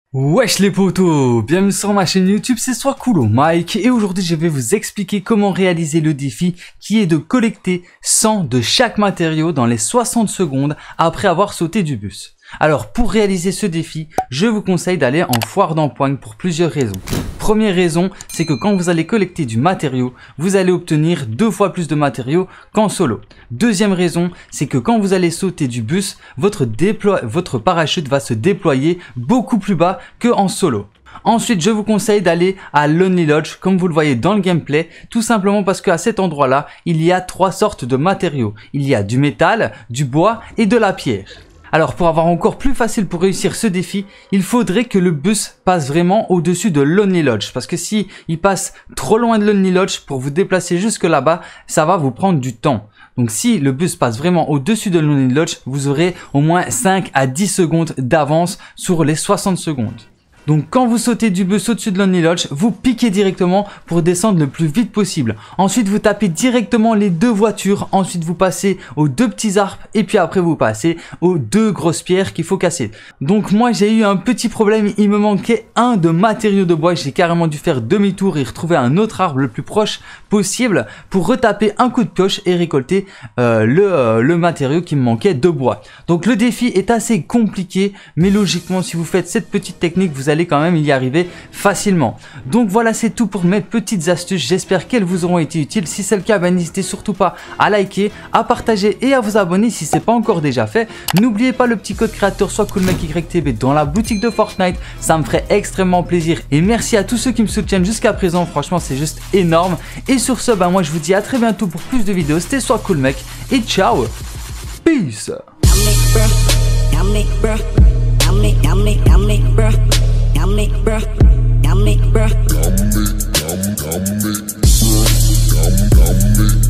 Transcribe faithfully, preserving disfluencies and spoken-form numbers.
Wesh les potos, bienvenue sur ma chaîne YouTube, c'est Soiscoolo Mike et aujourd'hui je vais vous expliquer comment réaliser le défi qui est de collecter cent de chaque matériau dans les soixante secondes après avoir sauté du bus. Alors pour réaliser ce défi, je vous conseille d'aller en foire d'empoigne pour plusieurs raisons. Première raison, c'est que quand vous allez collecter du matériau, vous allez obtenir deux fois plus de matériaux qu'en solo. Deuxième raison, c'est que quand vous allez sauter du bus, votre, déplo- votre parachute va se déployer beaucoup plus bas qu'en solo. Ensuite, je vous conseille d'aller à Lonely Lodge, comme vous le voyez dans le gameplay, tout simplement parce qu'à cet endroit-là, il y a trois sortes de matériaux. Il y a du métal, du bois et de la pierre. Alors pour avoir encore plus facile pour réussir ce défi, il faudrait que le bus passe vraiment au-dessus de Lonely Lodge. Parce que si il passe trop loin de Lonely Lodge pour vous déplacer jusque là-bas, ça va vous prendre du temps. Donc si le bus passe vraiment au-dessus de Lonely Lodge, vous aurez au moins cinq à dix secondes d'avance sur les soixante secondes. Donc quand vous sautez du bus au-dessus de Lonely Lodge, vous piquez directement pour descendre le plus vite possible. Ensuite vous tapez directement les deux voitures, ensuite vous passez aux deux petits arbres et puis après vous passez aux deux grosses pierres qu'il faut casser. Donc moi j'ai eu un petit problème, il me manquait un de matériaux de bois, j'ai carrément dû faire demi-tour et retrouver un autre arbre le plus proche possible pour retaper un coup de pioche et récolter euh, le, euh, le matériau qui me manquait de bois. Donc le défi est assez compliqué, mais logiquement si vous faites cette petite technique, vous allez quand même y arriver facilement. Donc voilà, c'est tout pour mes petites astuces, j'espère qu'elles vous auront été utiles. Si c'est le cas, ben, n'hésitez surtout pas à liker, à partager et à vous abonner si ce n'est pas encore déjà fait. N'oubliez pas le petit code créateur SoisCoolMikeYTB dans la boutique de Fortnite, ça me ferait extrêmement plaisir et merci à tous ceux qui me soutiennent jusqu'à présent, franchement c'est juste énorme. Et sur ce, ben, moi je vous dis à très bientôt pour plus de vidéos, c'était SoisCoolMike et ciao, peace. Yummy, bruh. Yummy, yummy, yummy, bruh. Yummy, bruh. Yummy, bruh. Yummy, yum, yummy, bruh. Yum, yummy.